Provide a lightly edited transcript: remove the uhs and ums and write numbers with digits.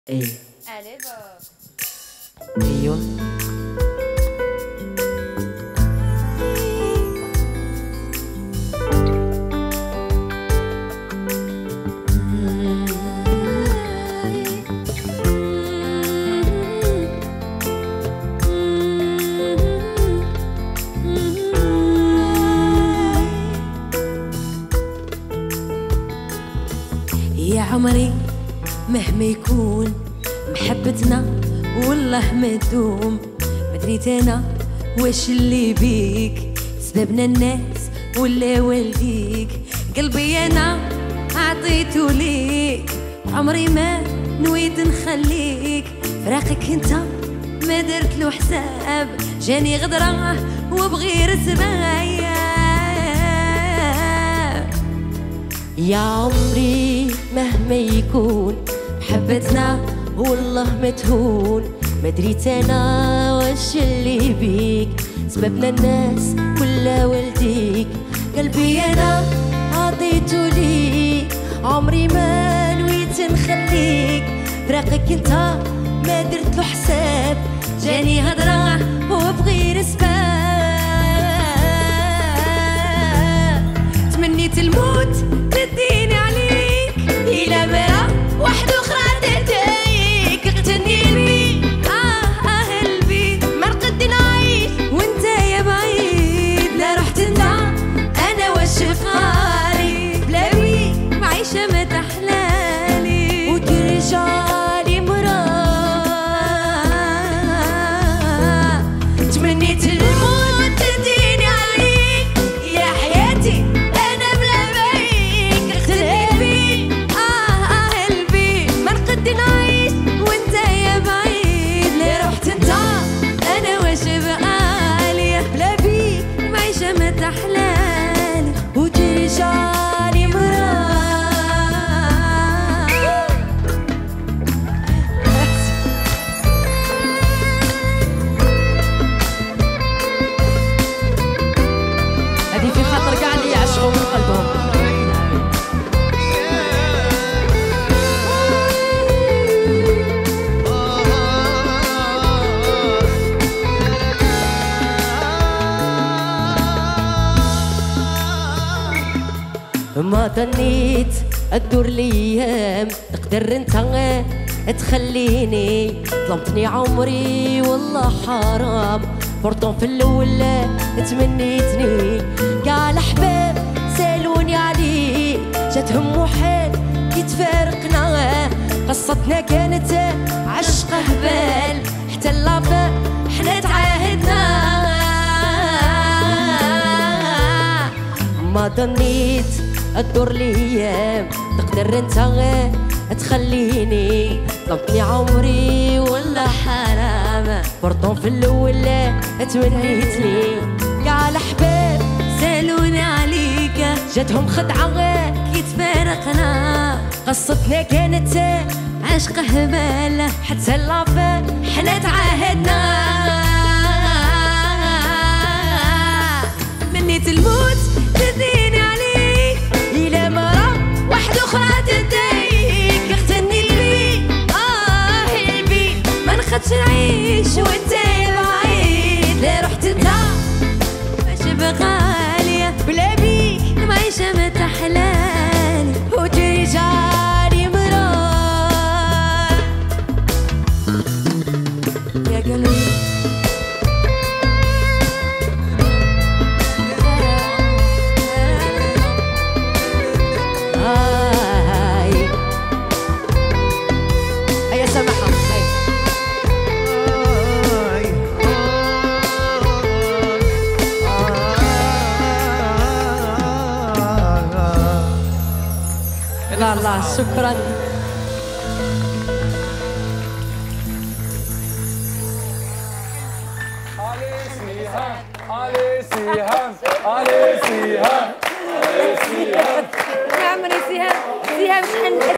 ايه Allez, bah. ايوه يا عمري مهما يكون محبتنا والله ما تدوم. مدريت انا واش اللي بيك سببنا الناس ولا والديك. قلبي انا عطيته ليك عمري ما نويت نخليك. فراقك انت ما درت له حساب جاني غدره وبغير سبايا. يا عمري مهما يكون محبتنا والله ما تهون. ما دريت انا واش اللي بيك سببنا الناس ولا والديك. قلبي انا عطيته ليك عمري ما نويت نخليك. فراقك انت ما درت له حساب جاني هضره وبغير سباب. تمنيت الموت تديني عليك إلى مرة واحدة أخرى تديك. اغتنيني قلبي ما نقد نعيش وانت يا بعيد. لا رحت انت أنا واش فاري بلا بيك معيشة ما تحلالي. وترجعلي مرة تمنيت الموت تديني عليك يا حياتي أنا بلا بيك. اغتنيني قلبي ما نقد نعيش وانت يا بعيد. لا رحت انت أنا واش بقالي بلا بيك معيشة ما تحلالي. وترجعلي مرة هذه في خاطر كاع اللي يعشقوا من قلبهم. ما ظنيت تدور الايام تقدر انت تخليني. ظلمتني عمري والله حرام برطون في الاول تمنيتني. كاع الاحباب سالوني عليك جاتهم محال كي تفارقنا. قصتنا كانت عشق هبال حتى اللافا حنا تعاهدنا. ما ظنيت تدور الايام تقدر انت تخليني. ظلمتني عمري ولا حرام برطون في الاول تمنيتني. كاع الاحباب سالوني عليك جاتهم خدعه كي تفارقنا. قصتنا كانت عشق هبال حتى اللافا حنا تعاهدنا. منيت الموت تديني عليك إلى مرة واحدة أخرى تديك. اغتني لي قلبي ما نخدش نعيش وانت يا بعيد. لا رحت انت واش بغالية بلا بيك معيشة ما تحلالي. وترجعلي مرة يا قلبي لا لا شكرا. علي سيهام علي سيهام علي سيهام علي سيهام. يا عمري سهام شحال